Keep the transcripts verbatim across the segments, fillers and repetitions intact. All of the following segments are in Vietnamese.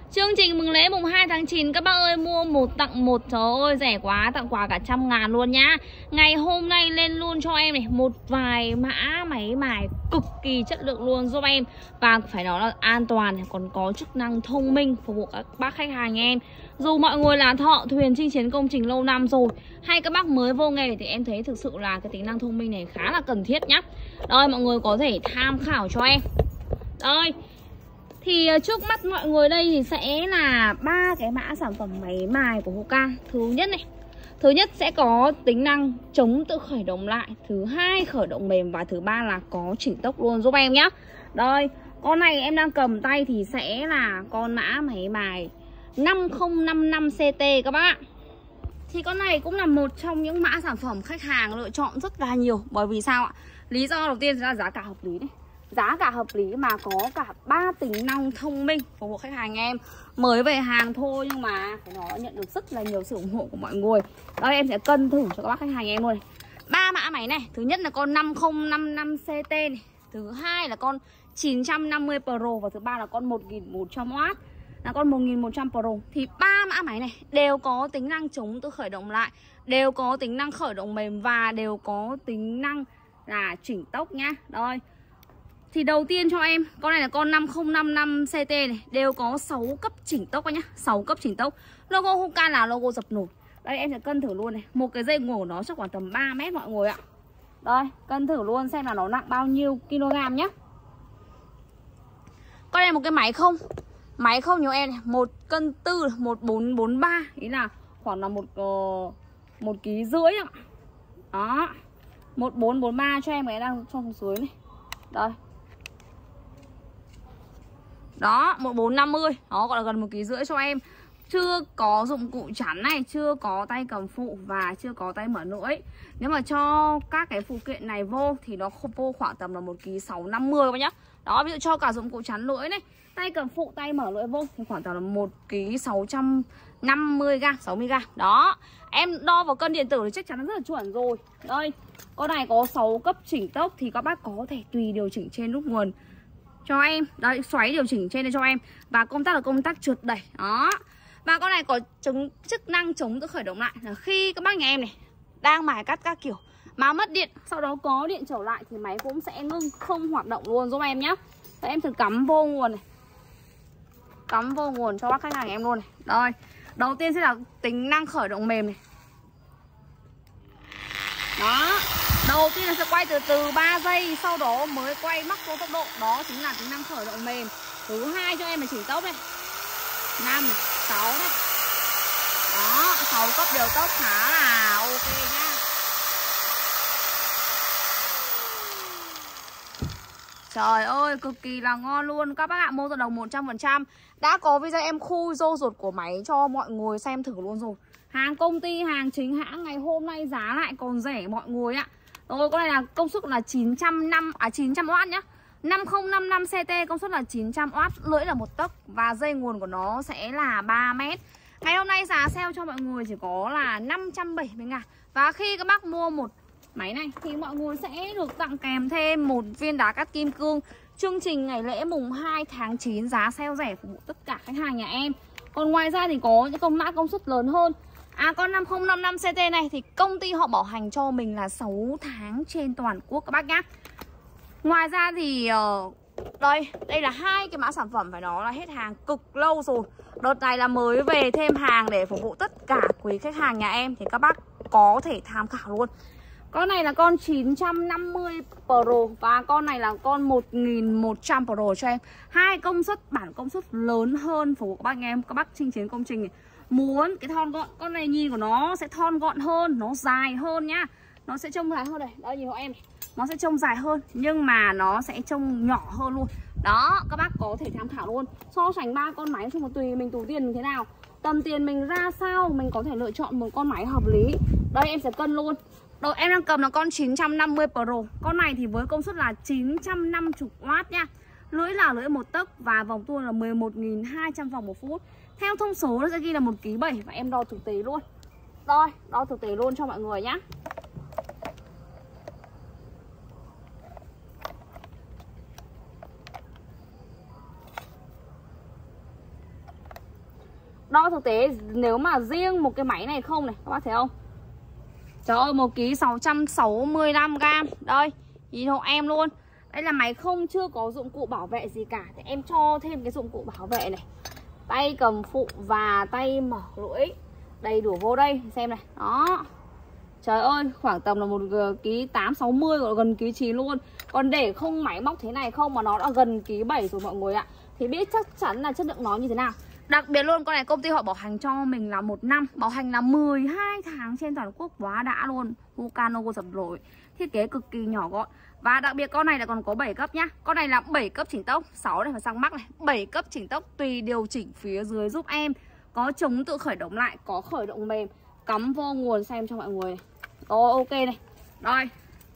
Chương trình mừng lễ mùng hai tháng chín các bác ơi, mua một tặng một, trời ơi rẻ quá, tặng quà cả trăm ngàn luôn nhá. Ngày hôm nay lên luôn cho em này một vài mã máy mài cực kỳ chất lượng luôn giúp em. Và phải nói là an toàn, còn có chức năng thông minh phục vụ các bác khách hàng em. Dù mọi người là thợ thuyền chinh chiến công trình lâu năm rồi, hay các bác mới vô nghề thì em thấy thực sự là cái tính năng thông minh này khá là cần thiết nhá. Đây mọi người có thể tham khảo cho em. Đây thì trước mắt mọi người đây thì sẽ là ba cái mã sản phẩm máy mài của Hoka. Thứ nhất này, thứ nhất sẽ có tính năng chống tự khởi động lại, thứ hai khởi động mềm và thứ ba là có chỉnh tốc luôn giúp em nhá. Đây, con này em đang cầm tay thì sẽ là con mã máy mài năm không năm năm C T các bác ạ. Thì con này cũng là một trong những mã sản phẩm khách hàng lựa chọn rất là nhiều. Bởi vì sao ạ? Lý do đầu tiên là giá cả hợp lý này. Giá cả hợp lý mà có cả ba tính năng thông minh phục vụ khách hàng em. Mới về hàng thôi nhưng mà phải nói nhận được rất là nhiều sự ủng hộ của mọi người. Đây em sẽ cân thử cho các bác khách hàng em luôn. Ba mã máy này, thứ nhất là con năm không năm năm C T này, thứ hai là con chín trăm năm mươi Pro và thứ ba là con một nghìn một trăm oát là con một nghìn một trăm Pro. Thì ba mã máy này đều có tính năng chống tự khởi động lại, đều có tính năng khởi động mềm và đều có tính năng là chỉnh tốc nhá. Đây. Thì đầu tiên cho em, con này là con năm không năm năm C T này, đều có sáu cấp chỉnh tốc nhá, sáu cấp chỉnh tốc. Logo Hoka là logo dập nổi. Đây em sẽ cân thử luôn này, một cái dây nguồn của nó chắc khoảng tầm ba mét mọi người ạ. Đây, cân thử luôn xem là nó nặng bao nhiêu kg nhá. Con này một cái máy không, máy không nhiều em này, một cân tư, một bốn bốn ba, ý là khoảng là một uh, một ký rưỡi ạ. Đó, một bốn bốn ba cho em cái đang cho xuống dưới này. Đây. Đó, một bốn năm mươi. Đó, gọi là gần một ký rưỡi cho em. Chưa có dụng cụ chắn này, chưa có tay cầm phụ và chưa có tay mở lưỡi. Nếu mà cho các cái phụ kiện này vô thì nó vô khoảng tầm là một ký sáu năm mươi các nhá. Đó, ví dụ cho cả dụng cụ chắn lưỡi này, tay cầm phụ, tay mở lưỡi vô thì khoảng tầm là một ký sáu trăm năm mươi gam, sáu mươi gam. Đó, em đo vào cân điện tử thì chắc chắn nó rất là chuẩn rồi. Đây, con này có sáu cấp chỉnh tốc thì các bác có thể tùy điều chỉnh trên nút nguồn cho em. Đây, xoáy điều chỉnh trên đây cho em. Và công tắc là công tắc trượt đẩy. Đó. Và con này có chống, chức năng chống tự khởi động lại là khi các bác nhà em này đang mài cắt các kiểu mà mất điện, sau đó có điện trở lại thì máy cũng sẽ ngưng không hoạt động luôn giúp em nhé. Đấy, em thử cắm vô nguồn này, cắm vô nguồn cho bác khách hàng em luôn này. Đây, đầu tiên sẽ là tính năng khởi động mềm này. Đó, đầu tiên là sẽ quay từ từ ba giây, sau đó mới quay mắc vô tốc độ. Đó chính là tính năng khởi động mềm. Thứ hai cho em là chỉnh tốc này, năm, sáu này. Đó, sáu cấp điều tốc khá là ok nhá. Trời ơi, cực kỳ là ngon luôn. Các bác ạ, mua từ đồng một trăm phần trăm. Đã có video em khui rô ruột của máy cho mọi người xem thử luôn rồi. Hàng công ty, hàng chính hãng, ngày hôm nay giá lại còn rẻ mọi người ạ. Rồi, con này là công suất là chín trăm năm, à chín trăm oát nhá. năm không năm năm C T, công suất là chín trăm oát, lưỡi là một tấc và dây nguồn của nó sẽ là ba mét. Ngày hôm nay giá sale cho mọi người chỉ có là năm trăm bảy mươi ngàn. Và khi các bác mua một máy này thì mọi người sẽ được tặng kèm thêm một viên đá cắt kim cương. Chương trình ngày lễ mùng hai tháng chín giá sale rẻ phục vụ tất cả khách hàng nhà em. Còn ngoài ra thì có những công mã công suất lớn hơn. À, con năm không năm năm C T này thì công ty họ bảo hành cho mình là sáu tháng trên toàn quốc các bác nhá. Ngoài ra thì uh, đây, đây là hai cái mã sản phẩm phải nói là hết hàng cực lâu rồi. Đợt này là mới về thêm hàng để phục vụ tất cả quý khách hàng nhà em thì các bác có thể tham khảo luôn. Con này là con chín trăm năm mươi Pro và con này là con một nghìn một trăm Pro cho em. Hai công suất, bản công suất lớn hơn phục vụ các bác nhà em, các bác chinh chiến công trình này. Muốn cái thon gọn, con này nhìn của nó sẽ thon gọn hơn, nó dài hơn nhá. Nó sẽ trông dài hơn này, đây nhìn hộ em này. Nó sẽ trông dài hơn nhưng mà nó sẽ trông nhỏ hơn luôn. Đó, các bác có thể tham khảo luôn. So sánh ba con máy chung là tùy mình tủ tiền mình thế nào, tầm tiền mình ra sao mình có thể lựa chọn một con máy hợp lý. Đây em sẽ cân luôn. Rồi em đang cầm là con chín trăm năm mươi Pro. Con này thì với công suất là chín trăm năm mươi oát nha. Lưỡi là lưỡi một tấc và vòng tua là mười một nghìn hai trăm vòng một phút. Theo thông số nó sẽ ghi là một ký bảy và em đo thực tế luôn. Rồi, đo thực tế luôn cho mọi người nhá. Đo thực tế nếu mà riêng một cái máy này không này, các bác thấy không? Trời ơi, một ký sáu trăm sáu mươi lăm gam. Đây, nhìn hộ em luôn. Đây là máy không, chưa có dụng cụ bảo vệ gì cả. Thì em cho thêm cái dụng cụ bảo vệ này. Tay cầm phụ và tay mở lưỡi đầy đủ vô đây, xem này. Đó. Trời ơi, khoảng tầm là một ký tám sáu mươi, gần ký chín luôn. Còn để không máy móc thế này không mà nó đã gần ký bảy rồi mọi người ạ. Thì biết chắc chắn là chất lượng nó như thế nào. Đặc biệt luôn, con này công ty họ bảo hành cho mình là một năm, bảo hành là mười hai tháng trên toàn quốc, quá đã luôn. Vulcano dập nổi, thiết kế cực kỳ nhỏ gọn. Và đặc biệt con này là còn có bảy cấp nhá. Con này là bảy cấp chỉnh tốc, sáu này phải sang mắc này, bảy cấp chỉnh tốc tùy điều chỉnh phía dưới giúp em. Có chống tự khởi động lại, có khởi động mềm, cắm vô nguồn xem cho mọi người. Ồ, ok này. Đây.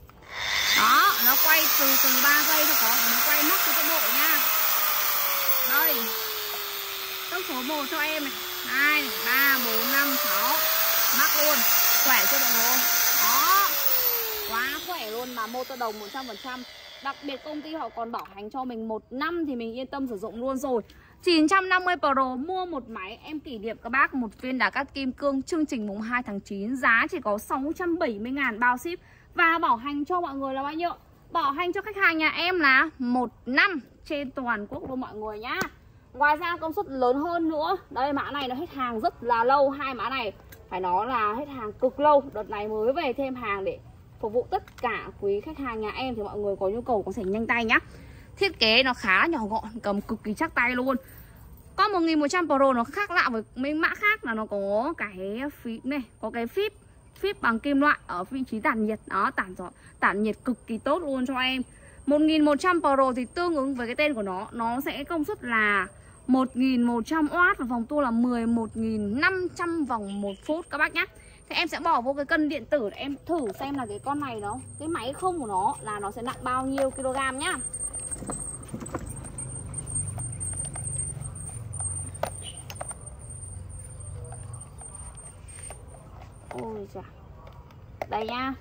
Đó, nó quay từ từ ba giây thôi, có nó quay mắc cái tốc độ nha. Đây. Tốc số một cho em này, hai, ba, bốn, năm, sáu. Mắc luôn, khỏe chưa mọi người? Đó. Quá khỏe luôn, mà motor đồng một trăm phần trăm. Đặc biệt công ty họ còn bảo hành cho mình một năm thì mình yên tâm sử dụng luôn rồi. Chín trăm năm mươi Pro mua một máy, em kỷ niệm các bác một viên đá cắt kim cương, chương trình mùng hai tháng chín, giá chỉ có sáu trăm bảy mươi ngàn bao ship. Và bảo hành cho mọi người là bao nhiêu? Bảo hành cho khách hàng nhà em là một năm trên toàn quốc luôn mọi người nhá. Ngoài ra công suất lớn hơn nữa. Đây, mã này nó hết hàng rất là lâu. Hai mã này phải nói là hết hàng cực lâu. Đợt này mới về thêm hàng để phục vụ tất cả quý khách hàng nhà em. Thì mọi người có nhu cầu có thể nhanh tay nhá. Thiết kế nó khá nhỏ gọn, cầm cực kỳ chắc tay luôn. Con một nghìn một trăm Pro nó khác lạ với mấy mã khác là nó có cái phím này, có cái phíp phíp bằng kim loại ở vị trí tản nhiệt. Đó, tản gió, tản nhiệt cực kỳ tốt luôn cho em. Một nghìn một trăm Pro thì tương ứng với cái tên của nó, nó sẽ công suất là một nghìn một trăm oát và vòng tua là mười một nghìn năm trăm vòng một phút các bác nhé. Thì em sẽ bỏ vô cái cân điện tử để em thử xem là cái con này nó, cái máy không của nó là nó sẽ nặng bao nhiêu kg nhá. Ôi chà. Đây nha.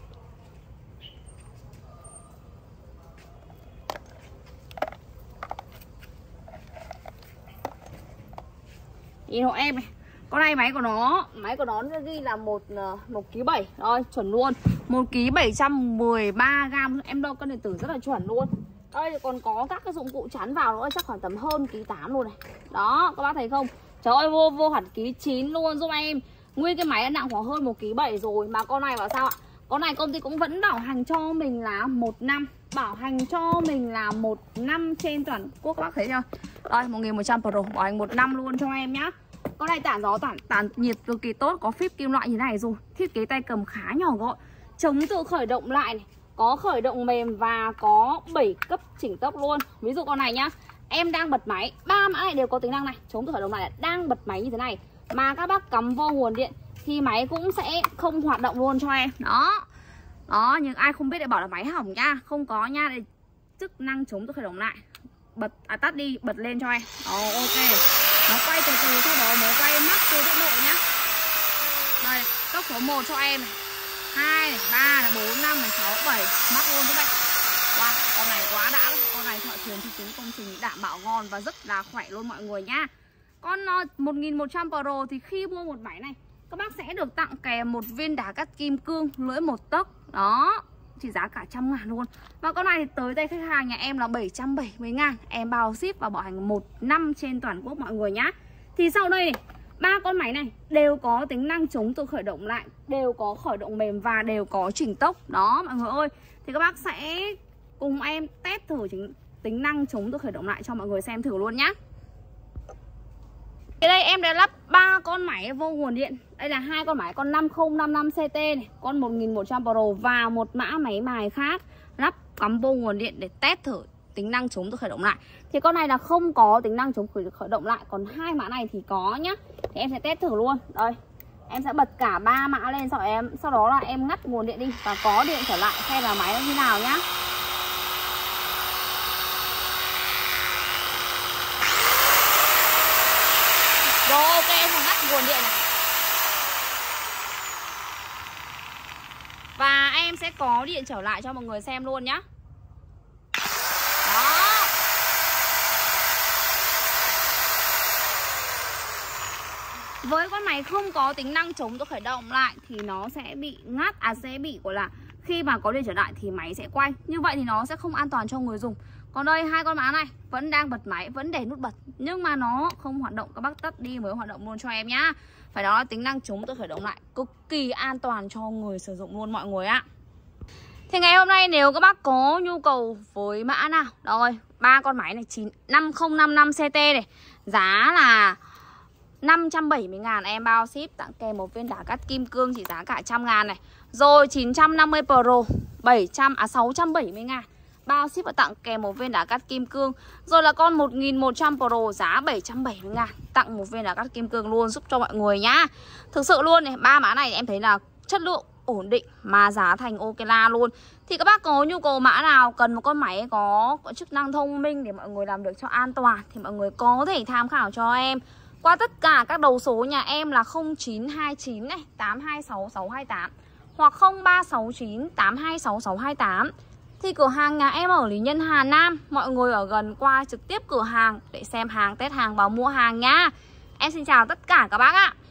Nhìn hộ em này. Con này máy của nó, máy của nó ghi là một một ký bảy rồi, chuẩn luôn. một ký bảy trăm mười ba gam, em đo cân điện tử rất là chuẩn luôn. Đây còn có các cái dụng cụ chắn vào nữa, chắc khoảng tầm hơn ký tám luôn này. Đó, các bác thấy không? Trời ơi, vô vô hẳn ký chín luôn giúp em. Nguyên cái máy đã nặng khoảng hơn một ký bảy rồi. Mà con này bảo sao ạ? Con này công ty cũng vẫn bảo hành cho mình là một năm. Bảo hành cho mình là một năm trên toàn quốc, các bác thấy chưa? Đây, một nghìn một trăm Pro bảo hành một năm luôn cho em nhá. Con này tản gió, tản, tản nhiệt cực kỳ tốt. Có phíp kim loại như này rồi. Thiết kế tay cầm khá nhỏ gọn. Chống tự khởi động lại này. Có khởi động mềm và có bảy cấp chỉnh tốc luôn. Ví dụ con này nhá, em đang bật máy, ba mã này đều có tính năng này. Chống tự khởi động lại, đang bật máy như thế này mà các bác cắm vô nguồn điện thì máy cũng sẽ không hoạt động luôn cho em. Đó. Đó, nhưng ai không biết để bảo là máy hỏng nha. Không có nha, để chức năng chống tự khởi động lại. Bật, à, tắt đi, bật lên cho em. Ồ, ok. Nó quay từ từ, sau đó mới quay mắc từ tốc độ nhá. Đây, tốc số một cho em này, hai, ba, bốn, năm, sáu, bảy. Mắc luôn các bạn. Wow, con này quá đã. Con này thợ truyền thì tính công trình đảm bảo ngon và rất là khỏe luôn mọi người nhá. Con uh, một nghìn một trăm Pro thì khi mua một máy này, các bác sẽ được tặng kèm một viên đá cắt kim cương lưỡi một tấc. Đó, chỉ giá cả trăm ngàn luôn. Và con này thì tới tay khách hàng nhà em là bảy trăm bảy mươi ngàn. Em bao ship và bảo hành một năm trên toàn quốc mọi người nhá. Thì sau đây ba con máy này đều có tính năng chống tự khởi động lại, đều có khởi động mềm và đều có chỉnh tốc. Đó mọi người ơi. Thì các bác sẽ cùng em test thử chính, tính năng chống tự khởi động lại cho mọi người xem thử luôn nhá. Ở đây em đã lắp ba con máy vô nguồn điện. Đây là hai con máy, con năm không năm năm C T này, con một nghìn một trăm Pro và một mã máy mài khác lắp cắm vô nguồn điện để test thử tính năng chống tự khởi động lại. Thì con này là không có tính năng chống khởi động lại, còn hai mã này thì có nhá. Thì em sẽ test thử luôn. Đây, em sẽ bật cả ba mã lên, sau em sau đó là em ngắt nguồn điện đi và có điện trở lại xem là máy nó như nào nhá. Rồi, ok, em sẽ ngắt nguồn điện này. Và em sẽ có điện trở lại cho mọi người xem luôn nhá. Đó. Với con máy không có tính năng chống tôi khởi động lại thì nó sẽ bị ngắt, à sẽ bị gọi là khi mà có điện trở lại thì máy sẽ quay. Như vậy thì nó sẽ không an toàn cho người dùng. Còn đây hai con mã này vẫn đang bật máy, vẫn để nút bật nhưng mà nó không hoạt động, các bác tắt đi mới hoạt động luôn cho em nhá. Phải đó là tính năng chống tôi khởi động lại cực kỳ an toàn cho người sử dụng luôn mọi người ạ. Thì ngày hôm nay nếu các bác có nhu cầu với mã nào, rồi ba con máy này chín năm không năm năm C T này, giá là năm trăm bảy mươi ngàn em bao ship, tặng kèm một viên đá cắt kim cương chỉ giá cả trăm ngàn này. Rồi chín trăm năm mươi Pro bảy trăm à sáu trăm bảy mươi ngàn bao ship và tặng kèm một viên đá cắt kim cương. Rồi là con một nghìn một trăm Pro giá bảy trăm bảy mươi ngàn, tặng một viên đá cắt kim cương luôn giúp cho mọi người nhá. Thực sự luôn này, ba mã này em thấy là chất lượng ổn định mà giá thành ok la luôn. Thì các bác có nhu cầu mã nào cần một con máy có, có chức năng thông minh để mọi người làm được cho an toàn thì mọi người có thể tham khảo cho em qua tất cả các đầu số nhà em là không chín hai chín này tám hai sáu sáu hai tám hoặc không ba sáu chín tám hai sáu sáu hai tám. Thì cửa hàng nhà em ở Lý Nhân Hà Nam, mọi người ở gần qua trực tiếp cửa hàng để xem hàng, test hàng và mua hàng nhá. Em xin chào tất cả các bác ạ.